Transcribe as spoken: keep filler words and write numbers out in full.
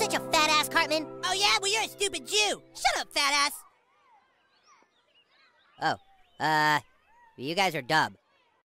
such a fat ass, Cartman? Oh yeah? Well, you're a stupid Jew. Shut up, fat ass. Oh, uh, you guys are dumb.